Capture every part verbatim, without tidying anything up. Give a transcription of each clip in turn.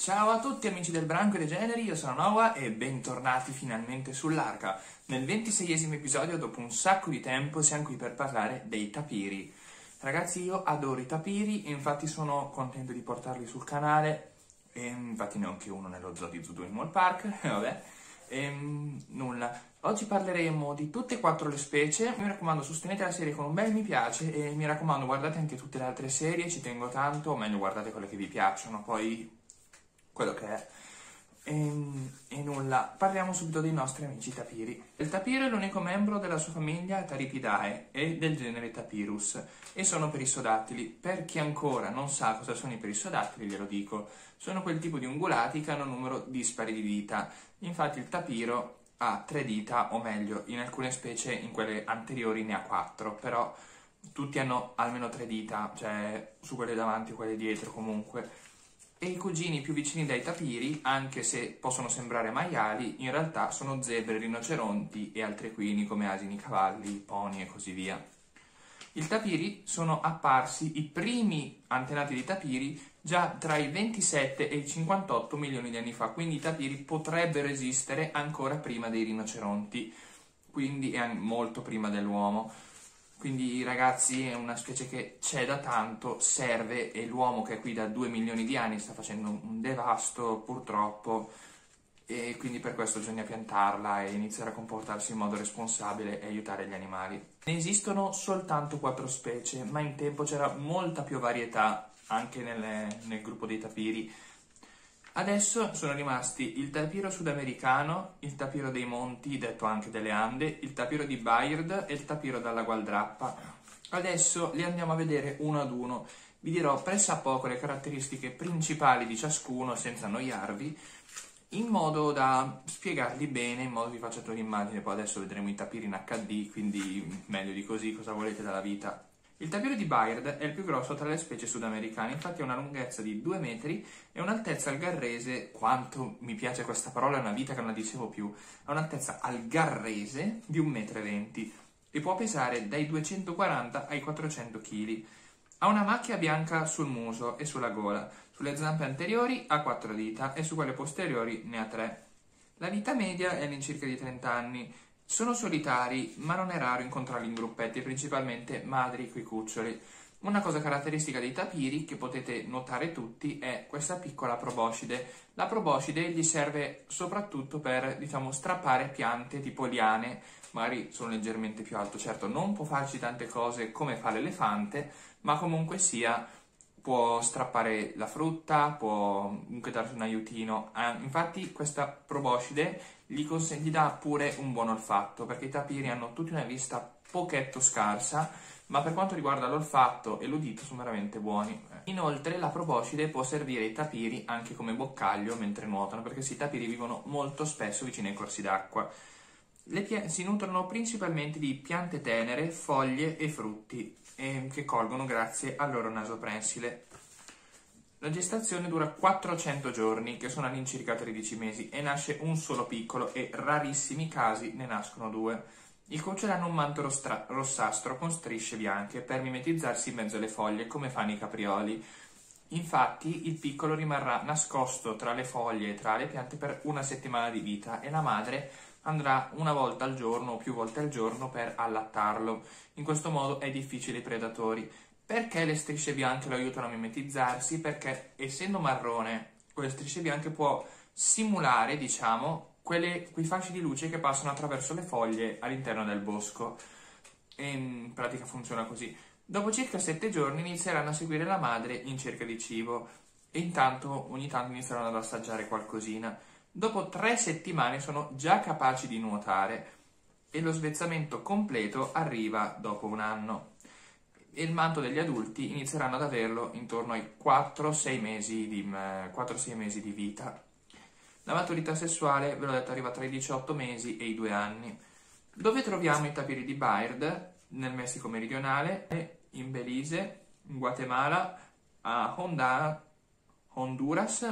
Ciao a tutti amici del Branco e dei Generi, io sono Noah e bentornati finalmente sull'Arca. Nel ventiseiesimo episodio, dopo un sacco di tempo, siamo qui per parlare dei tapiri. Ragazzi, io adoro i tapiri e infatti sono contento di portarli sul canale. E infatti ne ho anche uno nello zoo di Zoo due Animal Park, vabbè. E, nulla. Oggi parleremo di tutte e quattro le specie. Mi raccomando, sostenete la serie con un bel mi piace e mi raccomando, guardate anche tutte le altre serie, ci tengo tanto, o meglio guardate quelle che vi piacciono, poi quello che è. E, e nulla, parliamo subito dei nostri amici tapiri. Il tapiro è l'unico membro della sua famiglia Taripidae e del genere Tapirus e sono perissodattili. Per chi ancora non sa cosa sono i perissodattili, glielo dico. Sono quel tipo di ungulati che hanno un numero dispari di dita. Infatti il tapiro ha tre dita, o meglio, in alcune specie, in quelle anteriori ne ha quattro, però tutti hanno almeno tre dita, cioè su quelle davanti o quelle dietro comunque. E i cugini più vicini dai tapiri, anche se possono sembrare maiali, in realtà sono zebre, rinoceronti e altri equini come asini, cavalli, pony e così via. I tapiri sono apparsi, i primi antenati dei tapiri, già tra i ventisette e i cinquantotto milioni di anni fa, quindi i tapiri potrebbero esistere ancora prima dei rinoceronti, quindi è molto prima dell'uomo. Quindi ragazzi è una specie che c'è da tanto, serve, e l'uomo che è qui da due milioni di anni sta facendo un devasto purtroppo, e quindi per questo bisogna piantarla e iniziare a comportarsi in modo responsabile e aiutare gli animali. Ne esistono soltanto quattro specie, ma in tempo c'era molta più varietà anche nelle, nel gruppo dei tapiri. Adesso sono rimasti il tapiro sudamericano, il tapiro dei monti, detto anche delle Ande, il tapiro di Bayard e il tapiro dalla Gualdrappa. Adesso li andiamo a vedere uno ad uno. Vi dirò pressappoco le caratteristiche principali di ciascuno senza annoiarvi, in modo da spiegarli bene, in modo che vi facciate un'immagine. Poi adesso vedremo i tapiri in acca di, quindi meglio di così, cosa volete dalla vita. Il tapiro di Bayard è il più grosso tra le specie sudamericane, infatti ha una lunghezza di due metri e un'altezza algarrese, quanto mi piace questa parola, è una vita che non la dicevo più, ha un'altezza algarrese di un metro e venti e può pesare dai duecentoquaranta ai quattrocento chili. Ha una macchia bianca sul muso e sulla gola, sulle zampe anteriori ha quattro dita e su quelle posteriori ne ha tre. La vita media è all'incirca di trenta anni. Sono solitari, ma non è raro incontrarli in gruppetti, principalmente madri coi cuccioli. Una cosa caratteristica dei tapiri, che potete notare tutti, è questa piccola proboscide. La proboscide gli serve soprattutto per, diciamo, strappare piante tipo liane, magari sono leggermente più alto. Certo, non può farci tante cose come fa l'elefante, ma comunque sia può strappare la frutta, può comunque darsi un aiutino. Ah, infatti questa proboscide gli, gli dà pure un buon olfatto, perché i tapiri hanno tutti una vista pochetto scarsa, ma per quanto riguarda l'olfatto e l'udito sono veramente buoni. Inoltre la proboscide può servire ai tapiri anche come boccaglio mentre nuotano, perché sì, i tapiri vivono molto spesso vicino ai corsi d'acqua. Le si nutrono principalmente di piante tenere, foglie e frutti, eh, che colgono grazie al loro naso prensile. La gestazione dura quattrocento giorni, che sono all'incirca tredici mesi, e nasce un solo piccolo e rarissimi casi ne nascono due. I cuccioli hanno un manto rossastro con strisce bianche per mimetizzarsi in mezzo alle foglie, come fanno i caprioli. Infatti il piccolo rimarrà nascosto tra le foglie e tra le piante per una settimana di vita e la madre andrà una volta al giorno o più volte al giorno per allattarlo. In questo modo è difficile ai predatori. Perché le strisce bianche lo aiutano a mimetizzarsi? Perché essendo marrone, con le strisce bianche può simulare, diciamo, quelle, quei fasci di luce che passano attraverso le foglie all'interno del bosco. E in pratica funziona così. Dopo circa sette giorni inizieranno a seguire la madre in cerca di cibo e intanto ogni tanto inizieranno ad assaggiare qualcosina. Dopo tre settimane sono già capaci di nuotare e lo svezzamento completo arriva dopo un anno. E il manto degli adulti inizieranno ad averlo intorno ai quattro sei mesi di, quattro sei mesi di vita. La maturità sessuale, ve l'ho detto, arriva tra i diciotto mesi e i due anni. Dove troviamo i tapiri di Bayard? Nel Messico meridionale, in Belize, in Guatemala, a Honda, Honduras,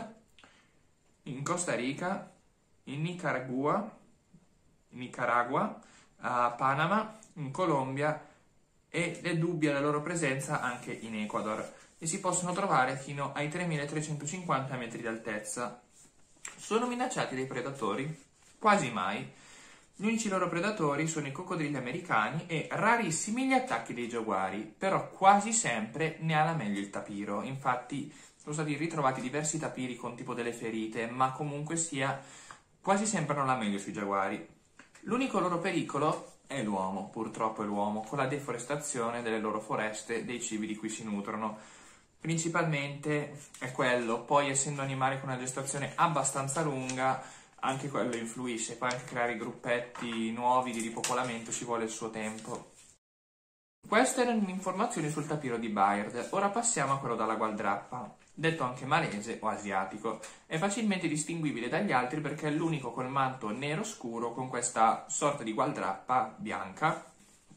in Costa Rica, in Nicaragua, in Nicaragua, a Panama, in Colombia, ed è dubbia la loro presenza anche in Ecuador. e si possono trovare fino ai tremilatrecentocinquanta metri di altezza. Sono minacciati dai predatori? Quasi mai. Gli unici loro predatori sono i coccodrilli americani e rarissimi gli attacchi dei giaguari, però quasi sempre ne ha la meglio il tapiro. Infatti sono stati ritrovati diversi tapiri con tipo delle ferite, ma comunque sia quasi sempre non la meglio sui giaguari. L'unico loro pericolo è l'uomo, purtroppo è l'uomo, con la deforestazione delle loro foreste, dei cibi di cui si nutrono. Principalmente è quello, poi essendo animali con una gestazione abbastanza lunga, anche quello influisce, poi anche creare gruppetti nuovi di ripopolamento ci vuole il suo tempo. Queste erano le informazioni sul tapiro di Bayard. Ora passiamo a quello dalla gualdrappa, detto anche malese o asiatico. È facilmente distinguibile dagli altri perché è l'unico col manto nero scuro con questa sorta di gualdrappa bianca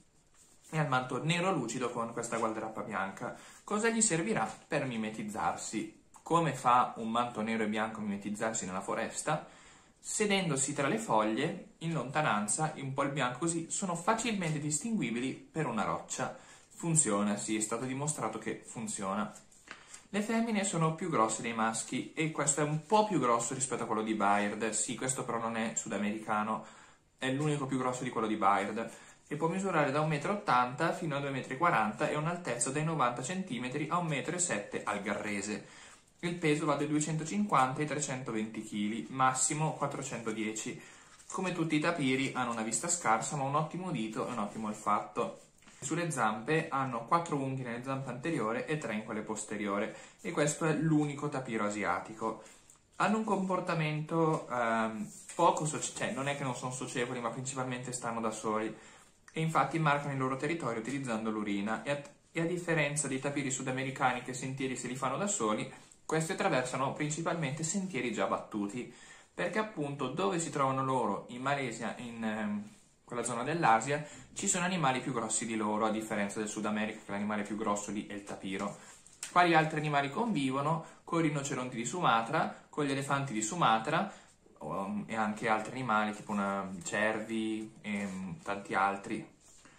e al manto nero lucido con questa gualdrappa bianca. Cosa gli servirà? Per mimetizzarsi. Come fa un manto nero e bianco a mimetizzarsi nella foresta? Sedendosi tra le foglie, in lontananza, un po' il bianco così, sono facilmente distinguibili per una roccia. Funziona, sì, è stato dimostrato che funziona. Le femmine sono più grosse dei maschi e questo è un po' più grosso rispetto a quello di Bayard. Sì, questo però non è sudamericano, è l'unico più grosso di quello di Bayard e può misurare da un metro e ottanta fino a due virgola quaranta metri e un'altezza dai novanta centimetri a un virgola sette metri al garrese. Il peso va dai duecentocinquanta ai trecentoventi chili, massimo quattrocentodieci. Come tutti i tapiri hanno una vista scarsa ma un ottimo udito e un ottimo olfatto. Sulle zampe hanno quattro unghie nelle zampe anteriore e tre in quelle posteriore e questo è l'unico tapiro asiatico. Hanno un comportamento ehm, poco socievole, cioè non è che non sono socievoli ma principalmente stanno da soli e infatti marcano il loro territorio utilizzando l'urina e a, e a differenza dei tapiri sudamericani che sentieri se li fanno da soli, questi attraversano principalmente sentieri già battuti, perché appunto dove si trovano loro, in Malesia, in ehm, quella zona dell'Asia, ci sono animali più grossi di loro, a differenza del Sud America, che l'animale più grosso lì è il tapiro. Quali altri animali convivono? Con i rinoceronti di Sumatra, con gli elefanti di Sumatra, um, e anche altri animali, tipo una, cervi e um, tanti altri.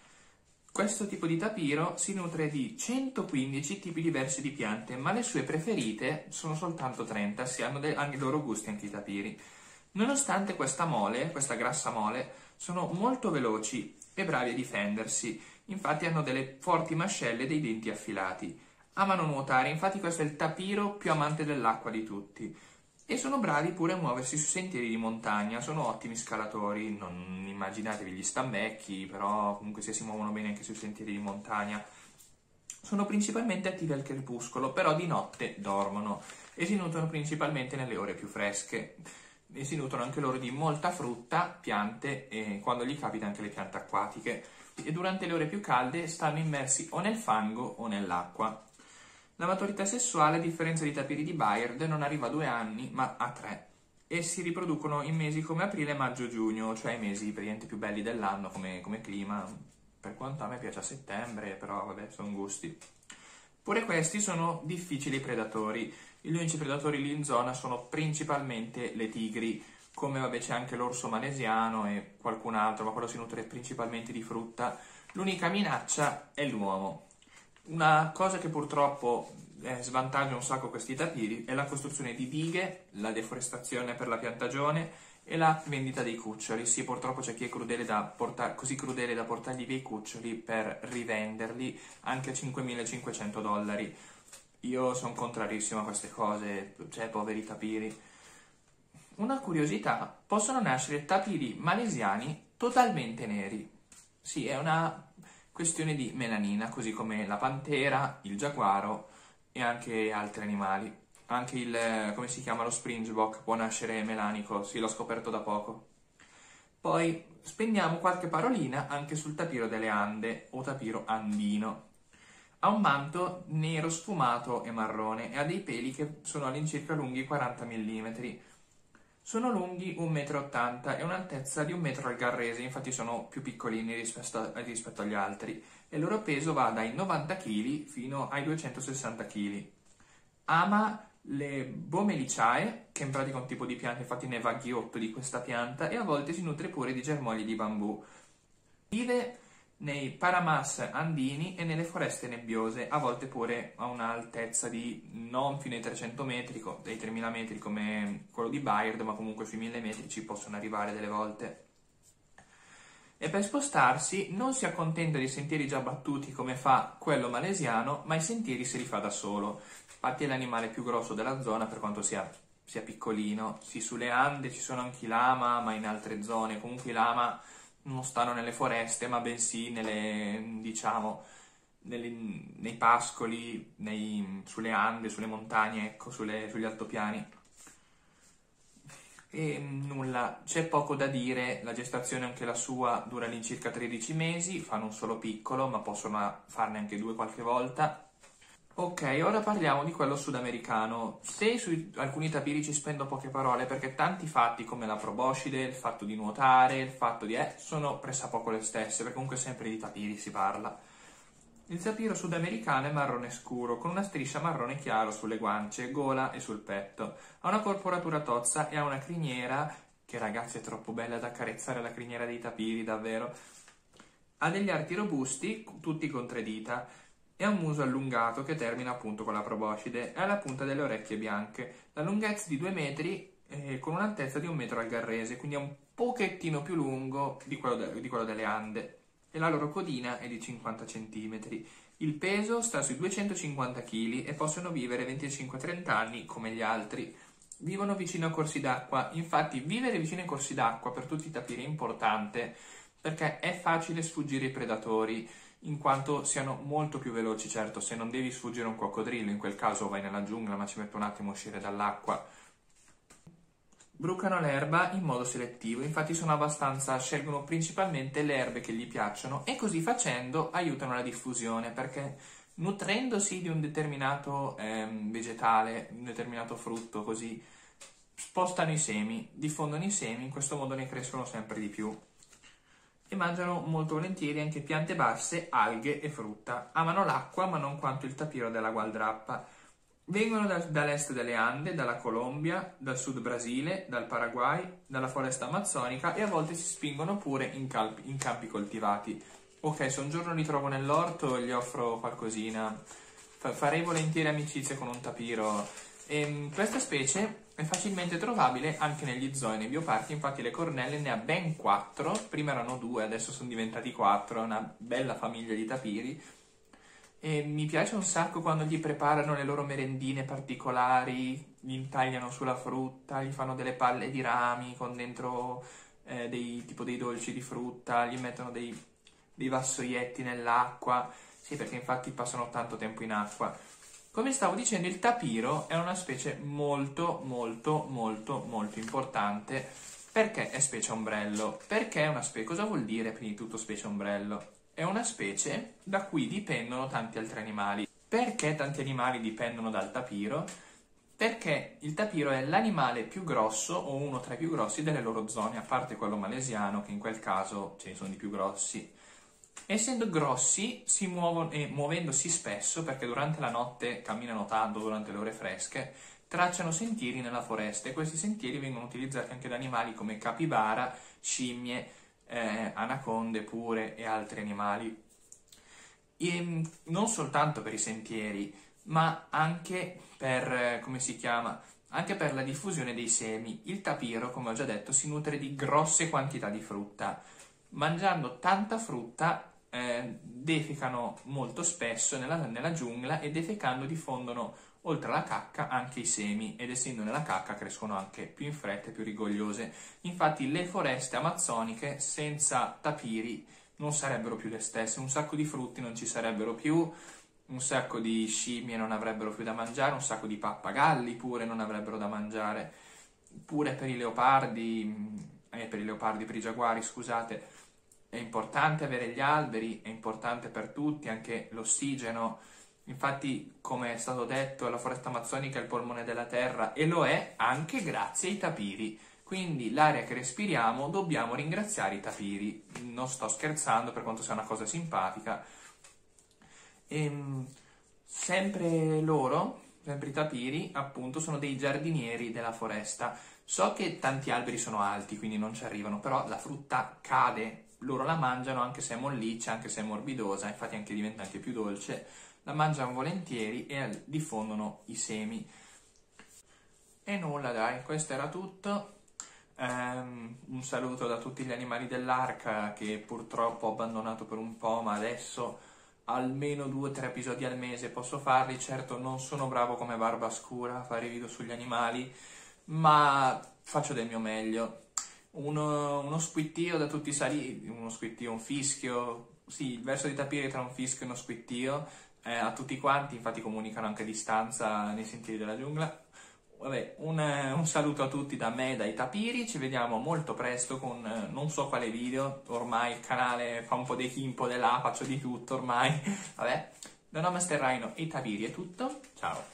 Questo tipo di tapiro si nutre di centoquindici tipi diversi di piante, ma le sue preferite sono soltanto trenta, si hanno anche i loro gusti anche i tapiri. Nonostante questa mole, questa grassa mole, sono molto veloci e bravi a difendersi, infatti hanno delle forti mascelle e dei denti affilati. Amano nuotare, infatti questo è il tapiro più amante dell'acqua di tutti. E sono bravi pure a muoversi su sentieri di montagna, sono ottimi scalatori, non immaginatevi gli stambecchi, però comunque se si muovono bene anche sui sentieri di montagna. Sono principalmente attivi al crepuscolo, però di notte dormono e si nutrono principalmente nelle ore più fresche. E si nutrono anche loro di molta frutta, piante e quando gli capita anche le piante acquatiche. E durante le ore più calde stanno immersi o nel fango o nell'acqua. La maturità sessuale, a differenza dei tapiri di Bayard, non arriva a due anni, ma a tre. E si riproducono in mesi come aprile, maggio, giugno, cioè i mesi praticamente più belli dell'anno come, come clima. Per quanto a me piace a settembre, però vabbè, sono gusti. Pure questi sono difficili predatori. Gli unici predatori lì in zona sono principalmente le tigri, come vabbè c'è anche l'orso malesiano e qualcun altro, ma quello si nutre principalmente di frutta. L'unica minaccia è l'uomo. Una cosa che purtroppo eh, svantaggia un sacco questi tapiri è la costruzione di dighe, la deforestazione per la piantagione e la vendita dei cuccioli. Sì, purtroppo c'è chi è crudele da portar, così crudele da portargli via i cuccioli per rivenderli anche a cinquemilacinquecento dollari. Io sono contrarissimo a queste cose, cioè poveri tapiri. Una curiosità, possono nascere tapiri malesiani totalmente neri. Sì, è una questione di melanina, così come la pantera, il giaguaro e anche altri animali. Anche il, come si chiama, lo springbok può nascere melanico, sì, l'ho scoperto da poco. Poi spendiamo qualche parolina anche sul tapiro delle Ande o tapiro andino. Ha un manto nero sfumato e marrone e ha dei peli che sono all'incirca lunghi quaranta millimetri. Sono lunghi un metro e ottanta e un'altezza di un metro al garrese, infatti sono più piccolini rispetto, rispetto agli altri, e il loro peso va dai novanta chili fino ai duecentosessanta chili. Ama le Bomelicae, che in pratica è un tipo di pianta, infatti ne va ghiotto di questa pianta, e a volte si nutre pure di germogli di bambù. Vive nei paramas andini e nelle foreste nebbiose, a volte pure a un'altezza di non fino ai trecento metri, dei tremila metri come quello di Bayard, ma comunque sui mille metri ci possono arrivare delle volte. E per spostarsi non si accontenta di sentieri già battuti come fa quello malesiano, ma i sentieri se li fa da solo. Infatti è l'animale più grosso della zona per quanto sia, sia piccolino. Sì, sulle Ande ci sono anche i lama, ma in altre zone. Comunque i lama non stanno nelle foreste, ma bensì nelle, diciamo, nelle, nei pascoli, nei, sulle Ande, sulle montagne, ecco, sulle, sugli altopiani. E nulla, c'è poco da dire, la gestazione anche la sua dura all'incirca tredici mesi, fanno un solo piccolo, ma possono farne anche due qualche volta. Ok, ora parliamo di quello sudamericano. Se su alcuni tapiri ci spendo poche parole, perché tanti fatti come la proboscide, il fatto di nuotare, il fatto di... eh, sono pressappoco le stesse, perché comunque sempre di tapiri si parla. Il tapiro sudamericano è marrone scuro, con una striscia marrone chiaro sulle guance, gola e sul petto. Ha una corporatura tozza e ha una criniera, che ragazzi è troppo bella da accarezzare la criniera dei tapiri, davvero. Ha degli arti robusti, tutti con tre dita, e ha un muso allungato che termina appunto con la proboscide e ha la punta delle orecchie bianche. La lunghezza di due metri eh, con un'altezza di un metro al garrese, quindi è un pochettino più lungo di quello, de- di quello delle Ande. E la loro codina è di cinquanta centimetri. Il peso sta sui duecentocinquanta chili e possono vivere venticinque trenta anni come gli altri. Vivono vicino a corsi d'acqua, infatti vivere vicino ai corsi d'acqua per tutti i tapiri è importante perché è facile sfuggire i predatori, in quanto siano molto più veloci. Certo, se non devi sfuggire un coccodrillo, in quel caso vai nella giungla, ma ci mette un attimo a uscire dall'acqua. Brucano l'erba in modo selettivo, infatti sono abbastanza, scelgono principalmente le erbe che gli piacciono e così facendo aiutano la diffusione, perché nutrendosi di un determinato ehm, vegetale, un determinato frutto, così spostano i semi, diffondono i semi, in questo modo ne crescono sempre di più. E mangiano molto volentieri anche piante basse, alghe e frutta. Amano l'acqua ma non quanto il tapiro della gualdrappa. Vengono da, dall'est delle Ande, dalla Colombia, dal sud Brasile, dal Paraguay, dalla foresta amazzonica e a volte si spingono pure in, calpi, in campi coltivati. Ok, se un giorno li trovo nell'orto gli offro qualcosina. Fa, farei volentieri amicizia con un tapiro. E, questa specie è facilmente trovabile anche negli zoo e nei bioparchi, infatti le cornelle ne ha ben quattro, prima erano due, adesso sono diventati quattro, una bella famiglia di tapiri. E mi piace un sacco quando gli preparano le loro merendine particolari, gli intagliano sulla frutta, gli fanno delle palle di rami con dentro eh, dei, tipo dei dolci di frutta, gli mettono dei, dei vassoietti nell'acqua, sì, perché infatti passano tanto tempo in acqua. Come stavo dicendo, il tapiro è una specie molto, molto, molto, molto importante perché è specie ombrello. Perché è una specie? Cosa vuol dire prima di tutto specie ombrello? È una specie da cui dipendono tanti altri animali. Perché tanti animali dipendono dal tapiro? Perché il tapiro è l'animale più grosso o uno tra i più grossi delle loro zone, a parte quello malesiano, che in quel caso ce ne sono di più grossi. Essendo grossi, si muovono e muovendosi spesso, perché durante la notte camminano tanto, durante le ore fresche, tracciano sentieri nella foresta e questi sentieri vengono utilizzati anche da animali come capibara, scimmie, Eh, anaconde pure e altri animali. E non soltanto per i sentieri, ma anche per, eh, come si chiama, anche per la diffusione dei semi. Il tapiro, come ho già detto, si nutre di grosse quantità di frutta. Mangiando tanta frutta eh, defecano molto spesso nella, nella giungla e defecando diffondono oltre alla cacca anche i semi ed essendo nella cacca crescono anche più in fretta e più rigogliose. Infatti le foreste amazzoniche senza tapiri non sarebbero più le stesse, un sacco di frutti non ci sarebbero più, un sacco di scimmie non avrebbero più da mangiare, un sacco di pappagalli pure non avrebbero da mangiare, pure per i leopardi, eh, per i leopardi, per i giaguari, scusate, è importante avere gli alberi, è importante per tutti, anche l'ossigeno. Infatti, come è stato detto, la foresta amazzonica è il polmone della terra e lo è anche grazie ai tapiri. Quindi l'aria che respiriamo dobbiamo ringraziare i tapiri. Non sto scherzando, per quanto sia una cosa simpatica. E, sempre loro, sempre i tapiri, appunto, sono dei giardinieri della foresta. So che tanti alberi sono alti, quindi non ci arrivano, però la frutta cade loro la mangiano anche se è molliccia, anche se è morbidosa, infatti anche diventa anche più dolce, la mangiano volentieri e diffondono i semi. E nulla dai, questo era tutto. Um, un saluto da tutti gli animali dell'arca che purtroppo ho abbandonato per un po', ma adesso almeno due o tre episodi al mese posso farli. Certo non sono bravo come Barbascura a fare video sugli animali, ma faccio del mio meglio. Uno, uno squittio da tutti i saliti, uno squittio, un fischio, sì, il verso di Tapiri tra un fischio e uno squittio, eh, a tutti quanti, infatti comunicano anche a distanza nei sentieri della giungla. Vabbè, un, un saluto a tutti da me e dai Tapiri, ci vediamo molto presto con eh, non so quale video, ormai il canale fa un po' di chi, un po' di là, faccio di tutto ormai. Vabbè, da Namaste Rhino e Tapiri è tutto, ciao!